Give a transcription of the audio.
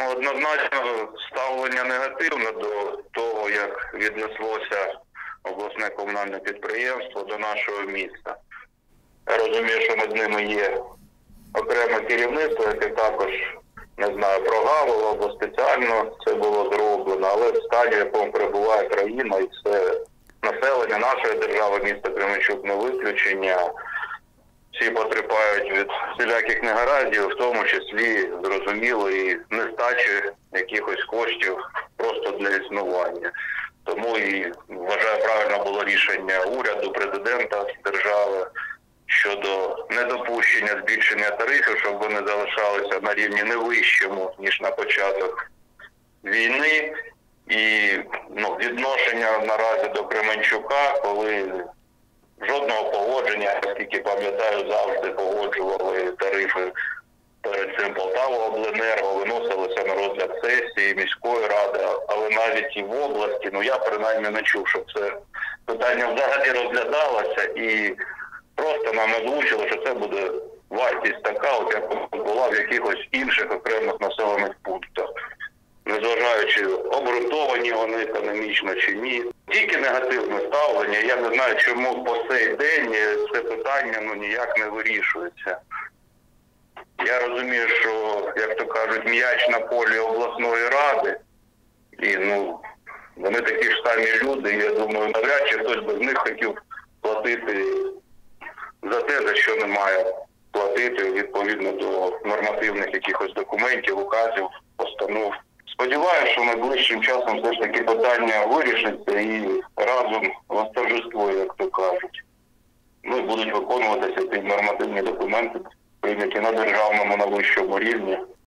Однозначно ставлення негативне до того, як віднеслося обласне комунальне підприємство до нашого міста. Я розумію, що над ними є окреме керівництво, яке також, не знаю, прогавило або спеціально це було зроблено, але в стані, в якому перебуває країна і все населення нашої держави, міста Кременчук не виключення, всі потерпають від всіляких негараздів, в тому числі, зрозуміло, і нестачі якихось коштів просто для існування. Тому і вважаю, правильно було рішення уряду, президента держави щодо недопущення збільшення тарифів, щоб вони залишалися на рівні не вищому, ніж на початок війни. І відношення наразі до Кременчука, коли жодного погодження, наскільки пам'ятаю, завжди погоджували тарифи перед цим Полтаваобленерго, виносилися на розгляд сесії міської ради, але навіть і в області, я принаймні не чув, щоб це питання взагалі розглядалося, і просто нам озвучили, що це буде вартість така, от як була в якихось інших окремих населених пунктах. Незважаючи, обґрунтовані вони економічно чи ні. Тільки негативне ставлення. Я не знаю, чому по цей день це питання ніяк не вирішується. Я розумію, що, як то кажуть, м'яч на полі обласної ради. І, вони такі ж самі люди. І, я думаю, навряд чи хтось без них хотів платити за те, за що не має платити відповідно до нормативних якихось документів, указів, постанов. Сподіваюся, що найближчим часом все ж таки питання вирішиться і разом восторжествує, як то кажуть. Будуть виконуватися ті нормативні документи, прийняті на державному, на вищому рівні.